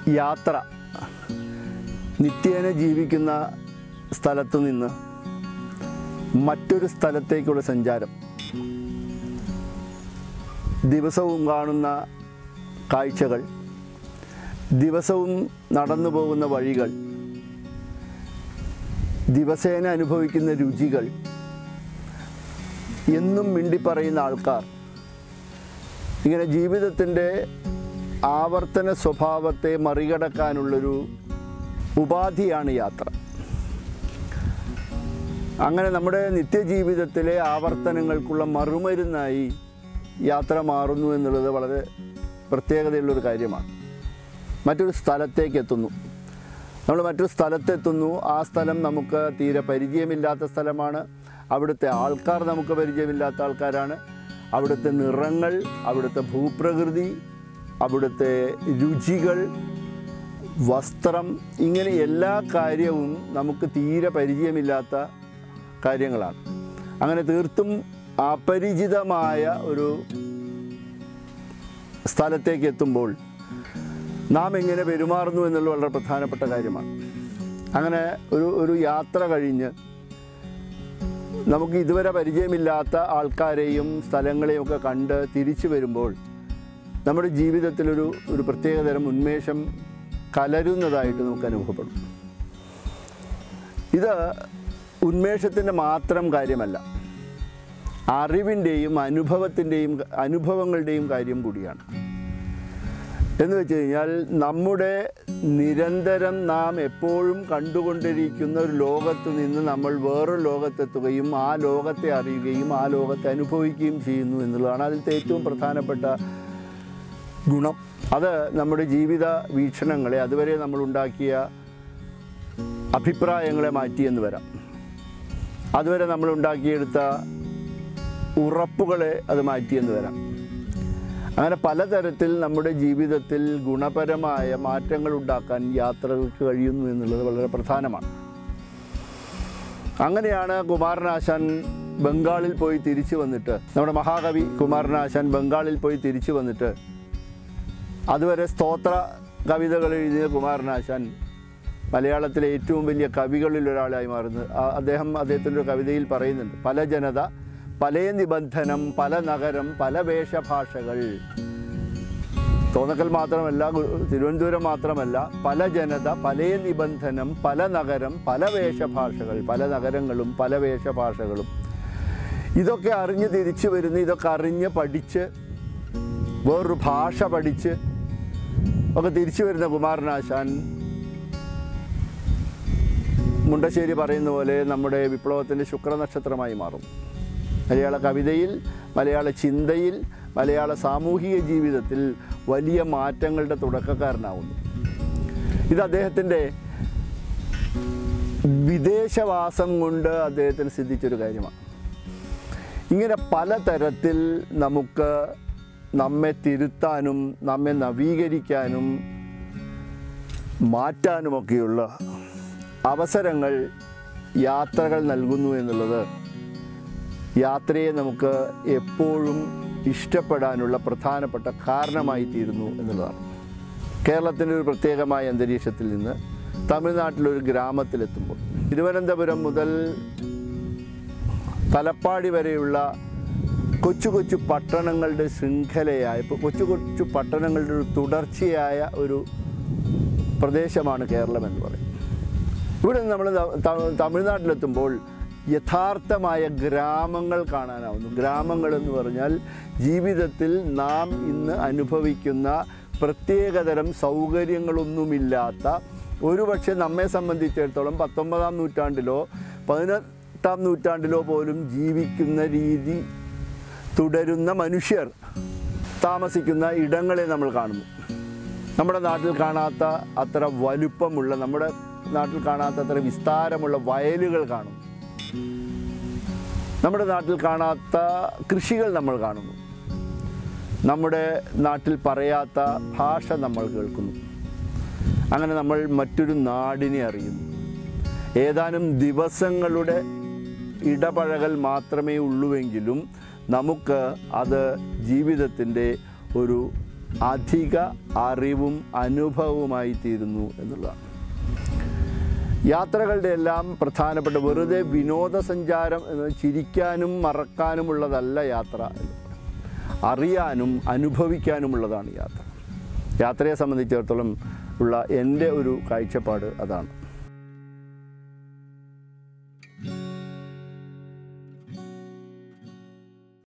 യാത്ര, നിത്യേന ജീവിക്കുന്ന സ്ഥലത്തു നിന്ന് മറ്റൊരു സ്ഥലത്തേക്കുള്ള സഞ്ചാരം, ദിവസവും കാണുന്ന കാഴ്ചകൾ, ദിവസവും നടന്നു പോകുന്ന വഴികൾ, ദിവസേന അനുഭവിക്കുന്ന രുചികൾ, എന്നും മിണ്ടിപ്പറയുന്ന ആൾക്കാർ, ഇങ്ങനെ ജീവിതത്തിൻ്റെ ആവർത്തന സ്വഭാവത്തെ മറികടക്കാനുള്ളൊരു ഉപാധിയാണ് യാത്ര. അങ്ങനെ നമ്മുടെ നിത്യജീവിതത്തിലെ ആവർത്തനങ്ങൾക്കുള്ള മറുമരുന്നായി യാത്ര മാറുന്നു എന്നുള്ളത് വളരെ പ്രത്യേകതയുള്ളൊരു കാര്യമാണ്. മറ്റൊരു സ്ഥലത്തേക്ക് എത്തുന്നു, നമ്മൾ മറ്റൊരു സ്ഥലത്തെത്തുന്നു. ആ സ്ഥലം നമുക്ക് തീരെ പരിചയമില്ലാത്ത സ്ഥലമാണ്. അവിടുത്തെ ആൾക്കാർ നമുക്ക് പരിചയമില്ലാത്ത ആൾക്കാരാണ്. അവിടുത്തെ നിറങ്ങൾ, അവിടുത്തെ ഭൂപ്രകൃതി, അവിടുത്തെ രുചികൾ, വസ്ത്രം, ഇങ്ങനെ എല്ലാ കാര്യവും നമുക്ക് തീരെ പരിചയമില്ലാത്ത കാര്യങ്ങളാണ്. അങ്ങനെ തീർത്തും അപരിചിതമായ ഒരു സ്ഥലത്തേക്ക് എത്തുമ്പോൾ നാം എങ്ങനെ പെരുമാറുന്നു എന്നുള്ളത് വളരെ പ്രധാനപ്പെട്ട കാര്യമാണ്. അങ്ങനെ ഒരു യാത്ര കഴിഞ്ഞ് നമുക്ക് ഇതുവരെ പരിചയമില്ലാത്ത ആൾക്കാരെയും സ്ഥലങ്ങളെയും ഒക്കെ കണ്ട് തിരിച്ചു വരുമ്പോൾ നമ്മുടെ ജീവിതത്തിലൊരു പ്രത്യേകതരം ഉന്മേഷം കലരുന്നതായിട്ട് നമുക്ക് അനുഭവപ്പെടും. ഇത് ഉന്മേഷത്തിൻ്റെ മാത്രം കാര്യമല്ല, അറിവിൻ്റെയും അനുഭവങ്ങളുടെയും കാര്യം കൂടിയാണ്. എന്ന് വെച്ച് കഴിഞ്ഞാൽ നമ്മുടെ നിരന്തരം നാം എപ്പോഴും കണ്ടുകൊണ്ടിരിക്കുന്ന ഒരു ലോകത്ത് നിന്ന് നമ്മൾ വേറൊരു ലോകത്തെത്തുകയും ആ ലോകത്തെ അറിയുകയും ആ ലോകത്തെ അനുഭവിക്കുകയും ചെയ്യുന്നു എന്നുള്ളതാണ് അതിലത്തെ ഏറ്റവും പ്രധാനപ്പെട്ട ഗുണം. അത് നമ്മുടെ ജീവിത വീക്ഷണങ്ങളെ, അതുവരെ നമ്മളുണ്ടാക്കിയ അഭിപ്രായങ്ങളെ മാറ്റിയെന്ന് വരാം. അതുവരെ നമ്മളുണ്ടാക്കിയെടുത്ത ഉറപ്പുകളെ അത് മാറ്റിയെന്ന് വരാം. അങ്ങനെ പലതരത്തിൽ നമ്മുടെ ജീവിതത്തിൽ ഗുണപരമായ മാറ്റങ്ങൾ ഉണ്ടാക്കാൻ യാത്രകൾക്ക് കഴിയുന്നു എന്നുള്ളത് വളരെ പ്രധാനമാണ്. അങ്ങനെയാണ് കുമാരനാശാൻ ബംഗാളിൽ പോയി തിരിച്ചു വന്നിട്ട്, നമ്മുടെ മഹാകവി കുമാരനാശാൻ ബംഗാളിൽ പോയി തിരിച്ചു വന്നിട്ട്, അതുവരെ സ്തോത്ര കവിതകൾ എഴുതിയ കുമാരനാശാൻ മലയാളത്തിലെ ഏറ്റവും വലിയ കവികളിൽ ഒരാളായി മാറുന്നത്. അദ്ദേഹത്തിൻ്റെ ഒരു കവിതയിൽ പറയുന്നുണ്ട്, പല ജനത, പല നിബന്ധനം, പല നഗരം, പല വേഷഭാഷകൾ. തോന്നക്കൽ മാത്രമല്ല, തിരുവനന്തപുരം മാത്രമല്ല, പല ജനത, പല നിബന്ധനം, പല നഗരം, പല വേഷഭാഷകൾ, പല നഗരങ്ങളും പല വേഷഭാഷകളും. ഇതൊക്കെ അറിഞ്ഞ് തിരിച്ചു വരുന്നു. ഇതൊക്കെ അറിഞ്ഞ് പഠിച്ച് വേറൊരു ഭാഷ പഠിച്ച് ഒക്കെ തിരിച്ചു വരുന്ന കുമാരനാശാൻ മുണ്ടശ്ശേരി പറയുന്ന പോലെ നമ്മുടെ വിപ്ലവത്തിൻ്റെ ശുക്രനക്ഷത്രമായി മാറും. മലയാള കവിതയിൽ, മലയാള ചിന്തയിൽ, മലയാള സാമൂഹിക ജീവിതത്തിൽ വലിയ മാറ്റങ്ങളുടെ തുടക്കക്കാരനാവുന്നു. ഇത് അദ്ദേഹത്തിൻ്റെ വിദേശവാസം കൊണ്ട് അദ്ദേഹത്തിന് സിദ്ധിച്ചൊരു കാര്യമാണ്. ഇങ്ങനെ പലതരത്തിൽ നമുക്ക് നമ്മെ തിരുത്താനും നമ്മെ നവീകരിക്കാനും മാറ്റാനുമൊക്കെയുള്ള അവസരങ്ങൾ യാത്രകൾ നൽകുന്നു എന്നുള്ളത് യാത്രയെ നമുക്ക് എപ്പോഴും ഇഷ്ടപ്പെടാനുള്ള പ്രധാനപ്പെട്ട കാരണമായി തീരുന്നു എന്നുള്ളതാണ്. കേരളത്തിൻ്റെ ഒരു പ്രത്യേകമായ അന്തരീക്ഷത്തിൽ നിന്ന് തമിഴ്നാട്ടിലൊരു ഗ്രാമത്തിലെത്തുമ്പോൾ, തിരുവനന്തപുരം മുതൽ തലപ്പാടി വരെയുള്ള കൊച്ചു കൊച്ചു പട്ടണങ്ങളുടെ ശൃംഖലയായ, കൊച്ചു കൊച്ചു പട്ടണങ്ങളുടെ ഒരു തുടർച്ചയായ ഒരു പ്രദേശമാണ് കേരളം എന്ന് പറയും. ഇവിടെ നമ്മൾ തമിഴ്നാട്ടിലെത്തുമ്പോൾ യഥാർത്ഥമായ ഗ്രാമങ്ങൾ കാണാനാവുന്നു. ഗ്രാമങ്ങളെന്ന് പറഞ്ഞാൽ ജീവിതത്തിൽ നാം ഇന്ന് അനുഭവിക്കുന്ന പ്രത്യേകതരം സൗകര്യങ്ങളൊന്നുമില്ലാത്ത, ഒരുപക്ഷെ നമ്മെ സംബന്ധിച്ചിടത്തോളം 19-ാം നൂറ്റാണ്ടിലോ 18-ാം നൂറ്റാണ്ടിലോ പോലും ജീവിക്കുന്ന രീതി തുടരുന്ന മനുഷ്യർ താമസിക്കുന്ന ഇടങ്ങളെ നമ്മൾ കാണുന്നു. നമ്മുടെ നാട്ടിൽ കാണാത്ത അത്ര വലുപ്പമുള്ള, നമ്മുടെ നാട്ടിൽ കാണാത്ത അത്ര വിസ്താരമുള്ള വയലുകൾ കാണും. നമ്മുടെ നാട്ടിൽ കാണാത്ത കൃഷികൾ നമ്മൾ കാണുന്നു. നമ്മുടെ നാട്ടിൽ പറയാത്ത ഭാഷ നമ്മൾ കേൾക്കുന്നു. അങ്ങനെ നമ്മൾ മറ്റൊരു നാടിനെ അറിയുന്നു. ഏതാനും ദിവസങ്ങളുടെ ഇടപഴകൽ മാത്രമേ ഉള്ളുവെങ്കിലും നമുക്ക് അത് ജീവിതത്തിൻ്റെ ഒരു അധിക അറിവും അനുഭവവുമായി തീരുന്നു എന്നുള്ളതാണ്. യാത്രകളുടെ എല്ലാം പ്രധാനപ്പെട്ട വെറുതെ വിനോദസഞ്ചാരം എന്നത് ചിരിക്കാനും മറക്കാനുമുള്ളതല്ല യാത്ര, അറിയാനും അനുഭവിക്കാനുമുള്ളതാണ് യാത്ര. യാത്രയെ സംബന്ധിച്ചിടത്തോളം ഉള്ള എൻ്റെ ഒരു കാഴ്ചപ്പാട് അതാണ്.